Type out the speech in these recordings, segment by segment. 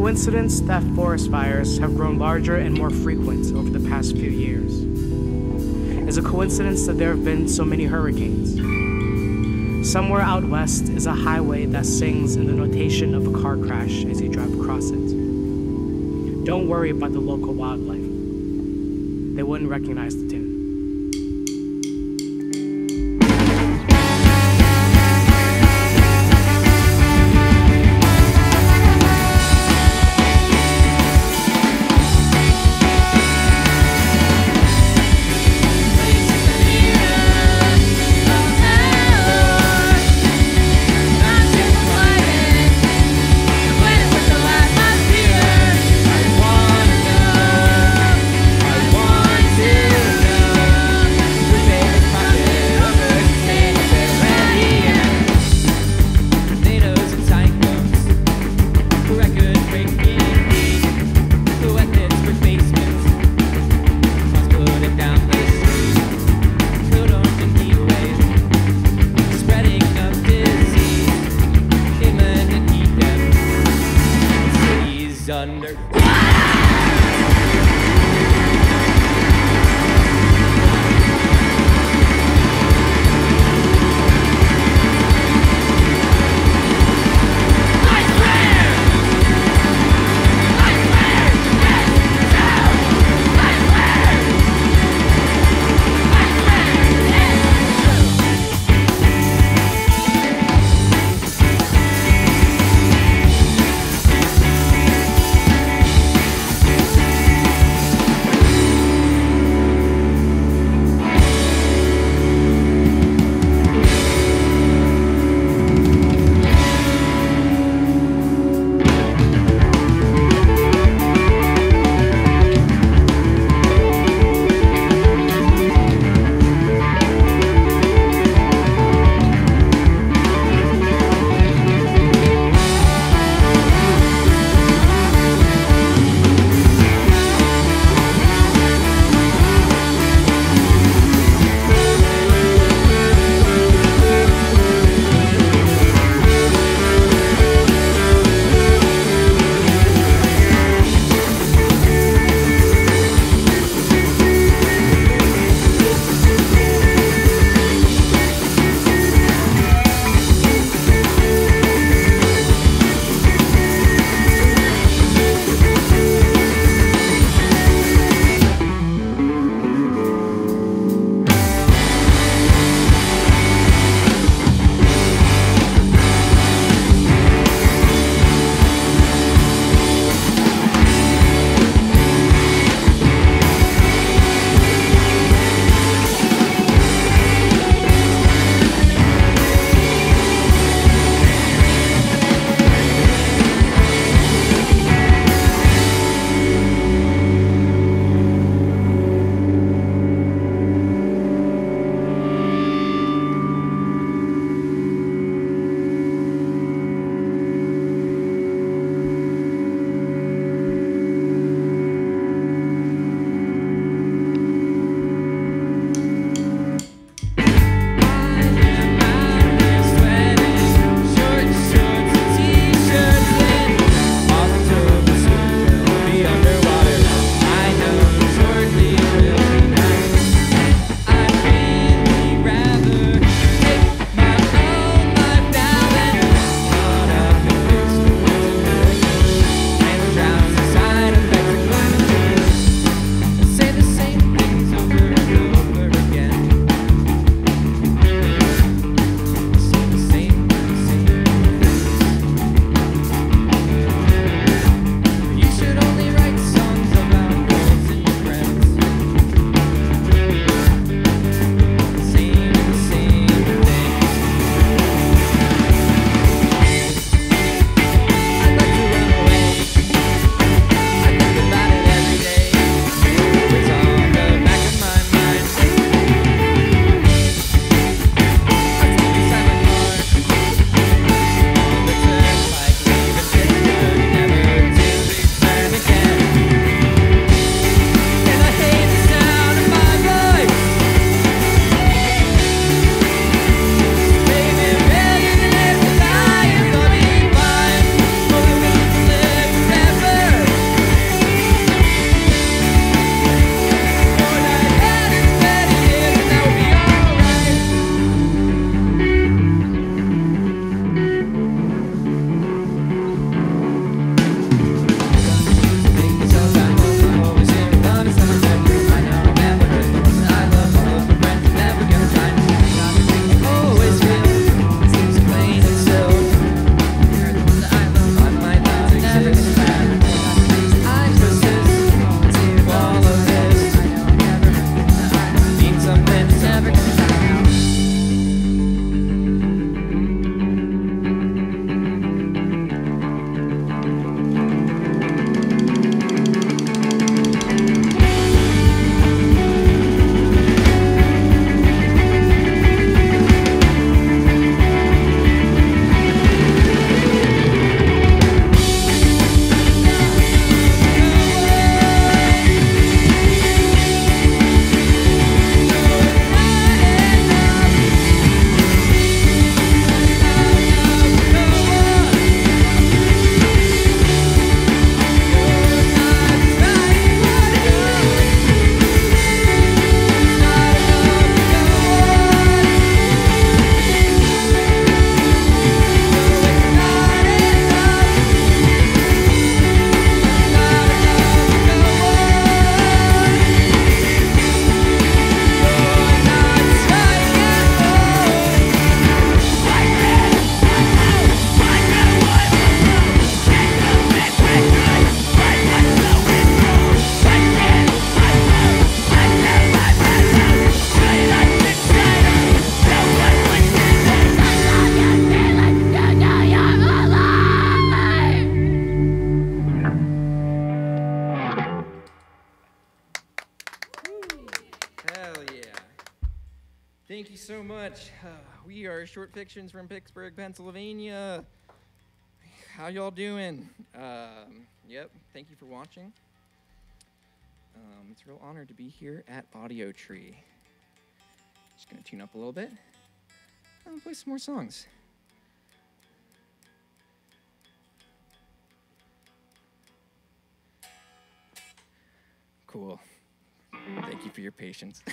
coincidence that forest fires have grown larger and more frequent over the past few years? Is it a coincidence that there have been so many hurricanes? Somewhere out west is a highway that sings in the notation of a car crash as you drive across it. Don't worry about the local wildlife. They wouldn't recognize the tune. I want to Thank you so much. We are Short Fictions from Pittsburgh, Pennsylvania. How y'all doing? Yep, thank you for watching. It's a real honor to be here at Audiotree. Just gonna tune up a little bit. I'll play some more songs. Cool. Thank you for your patience.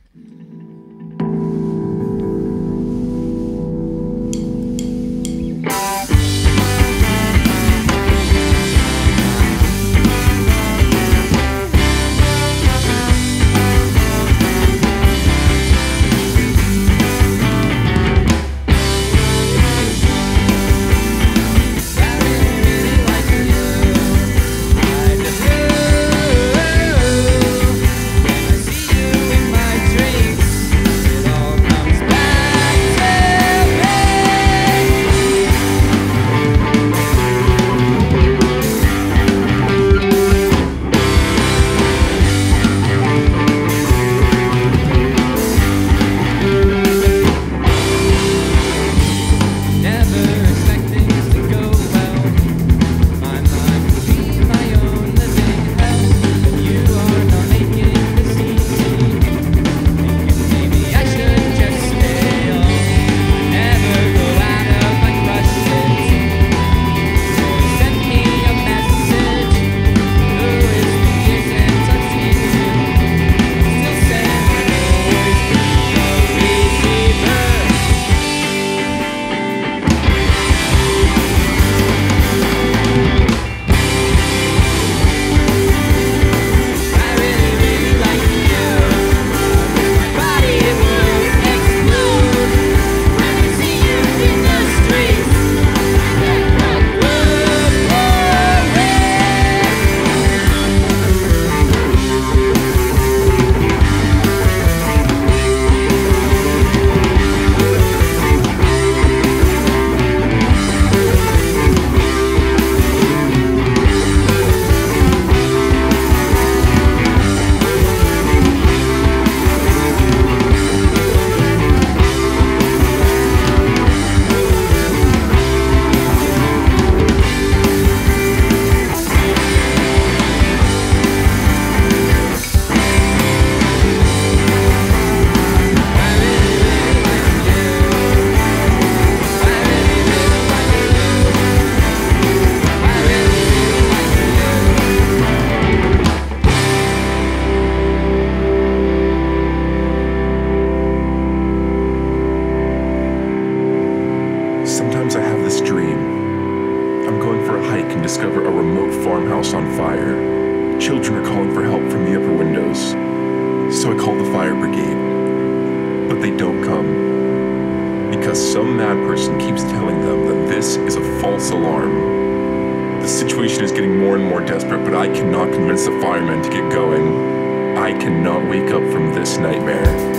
Sometimes I have this dream. I'm going for a hike and discover a remote farmhouse on fire. Children are calling for help from the upper windows. So I call the fire brigade. But they don't come. Because some mad person keeps telling them that this is a false alarm. The situation is getting more and more desperate, but I cannot convince the firemen to get going. I cannot wake up from this nightmare.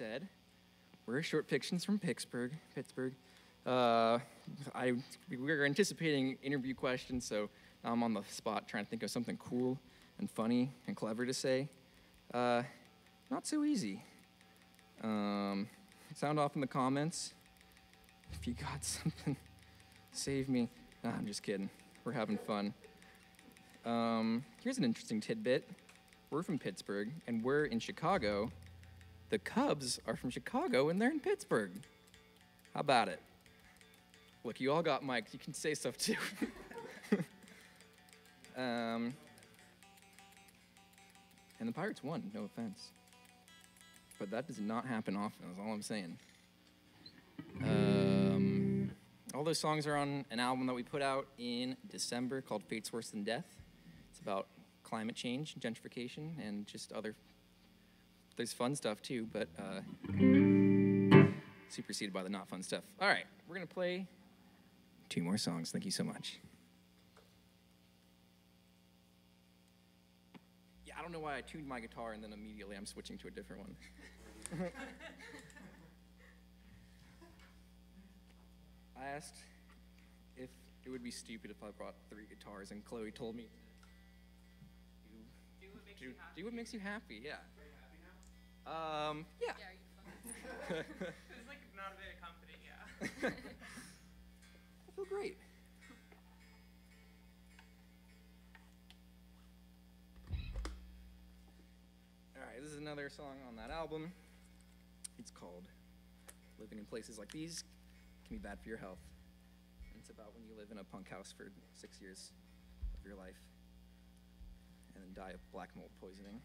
said, we're Short Fictions from Pittsburgh. We were anticipating interview questions, so now I'm on the spot trying to think of something cool and funny and clever to say. Not so easy. Sound off in the comments. If you got something, save me. Nah, I'm just kidding. We're having fun. Here's an interesting tidbit. We're from Pittsburgh, and we're in Chicago. The Cubs are from Chicago, and they're in Pittsburgh. How about it? Look, you all got mics. You can say stuff, too. And the Pirates won, no offense. But that does not happen often, is all I'm saying. All those songs are on an album that we put out in December called Fate's Worse Than Death. It's about climate change, gentrification, and just other... There's fun stuff, too, but superseded by the not fun stuff. All right, we're going to play 2 more songs. Thank you so much. Yeah, I don't know why I tuned my guitar and then immediately I'm switching to a different one. I asked if it would be stupid if I brought 3 guitars, and Chloe told me, do what makes you happy, yeah. Are you happy now? Yeah. Yeah, are you fun? It's like not a bit of company, yeah. I feel great. All right, this is another song on that album. It's called Living in Places Like These Can Be Bad for Your Health. And it's about when you live in a punk house for 6 years of your life and then die of black mold poisoning.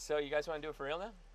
So you guys want to do it for real now?